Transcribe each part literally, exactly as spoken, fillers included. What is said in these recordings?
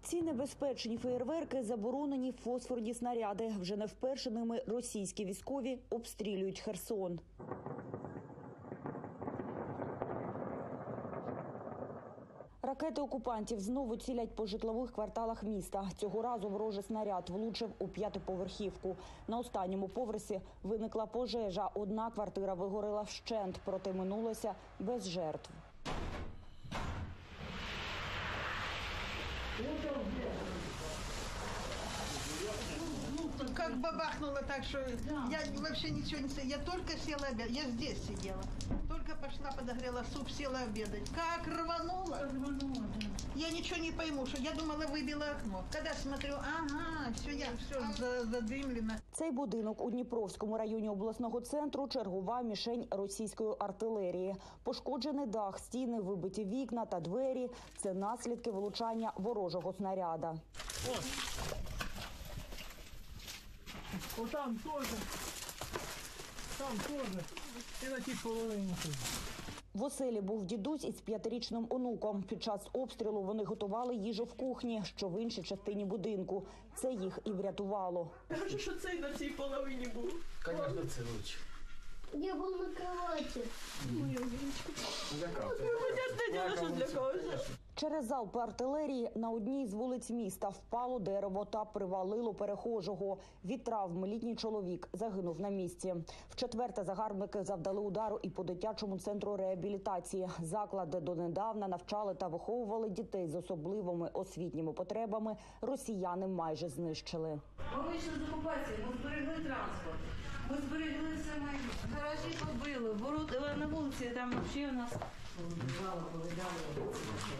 Ці небезпечні феєрверки – заборонені фосфорні снаряди. Вже не вперше ними російські військові обстрілюють Херсон. Ракети окупантів знову цілять по житлових кварталах міста. Цього разу ворожий снаряд влучив у п'ятиповерхівку. На останньому поверсі виникла пожежа. Одна квартира вигоріла вщент, проте минулося без жертв. Как бабахнуло так, что я вообще ничего не села. Я только села обедать. Я здесь сидела. Только пошла, подогрела суп, села обедать. Как рвануло. Рвануло, да. Я ничего не пойму, что я думала, выбила окно. Когда смотрю, ага, все, я все задымлено. Цей будинок у Дніпровському районі обласного центру – чергова мішень російської артилерії. Пошкоджений дах, стіни, вибиті вікна та двері – це наслідки влучання ворожого снаряда. О, там тоже. Там тоже. І на тій половині. В оселі був дідусь із п'ятирічним онуком. Під час обстрілу вони готували їжу в кухні, що в іншій частині будинку. Це їх і врятувало. Хорошо, що цей на цій половині був. Конечно, це лучше. Я був на кроваті. Моя вінчка. Я що для когось. Через залп артилерії на одній з вулиць міста впало дерево та привалило перехожого. Від травм літній чоловік загинув на місці. Вчетверте загарбники завдали удару і по дитячому центру реабілітації. Заклад, де донедавна навчали та виховували дітей з особливими освітніми потребами, росіяни майже знищили. Ми вийшли з окупації, ми зберегли транспорт, ми зберегли все майно. Гаражі побили, ворота на вулиці, там взагалі у нас повибивало, повидало.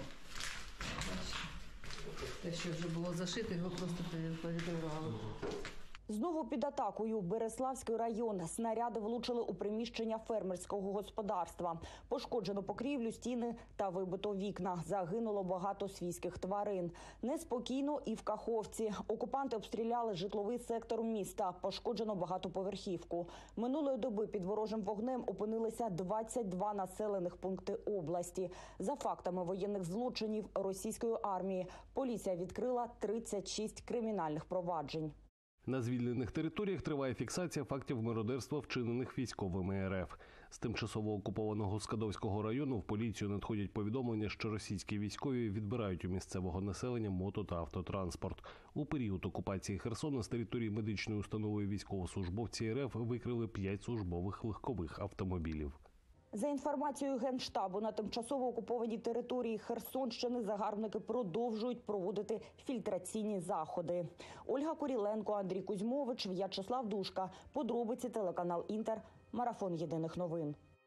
Те, що вже було зашито, його просто повідривало. Знову під атакою Береславський район. Снаряди влучили у приміщення фермерського господарства. Пошкоджено покрівлю, стіни та вибито вікна. Загинуло багато свійських тварин. Неспокійно і в Каховці. Окупанти обстріляли житловий сектор міста. Пошкоджено багатоповерхівку. Минулої доби під ворожим вогнем опинилися двадцять два населених пункти області. За фактами воєнних злочинів російської армії поліція відкрила тридцять шість кримінальних проваджень. На звільнених територіях триває фіксація фактів мародерства, вчинених військовими РФ. З тимчасово окупованого Скадовського району в поліцію надходять повідомлення, що російські військові відбирають у місцевого населення мото- та автотранспорт. У період окупації Херсона з території медичної установи військовослужбовці РФ викрили п'ять службових легкових автомобілів. За інформацією Генштабу, на тимчасово окупованій території Херсонщини загарбники продовжують проводити фільтраційні заходи. Ольга Куріленко, Андрій Кузьмович, В'ячеслав Душка. Подробиці телеканал Інтер. Марафон єдиних новин.